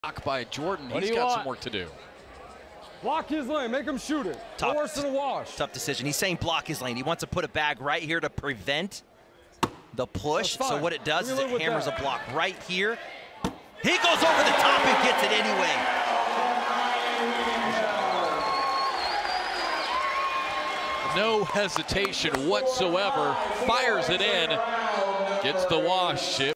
By Jordan, he's got some work to do. Block his lane, make him shoot it. Tough, worse than a wash. Tough decision. He's saying block his lane. He wants to put a bag right here to prevent the push. So what it does is it hammers a block right here. He goes over the top and gets it anyway. No hesitation whatsoever. Fires it in. Gets the wash.